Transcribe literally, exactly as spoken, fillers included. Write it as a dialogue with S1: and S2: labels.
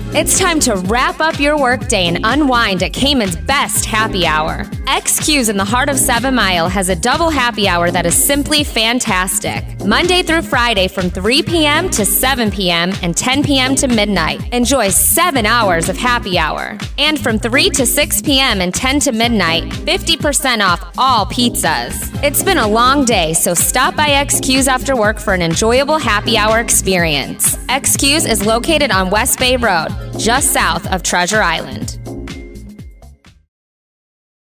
S1: It's time to wrap up your workday and unwind at Cayman's best happy hour. X Q's in the heart of Seven Mile has a double happy hour that is simply fantastic. Monday through Friday from three p.m. to seven p.m. and ten p.m. to midnight. Enjoy seven hours of happy hour. And from three to six p.m. and ten to midnight, fifty percent off all pizzas. It's been a long day, so stop by X Q's after work for an enjoyable happy hour experience. X Q's is located on West Bay Road, just south of Treasure Island.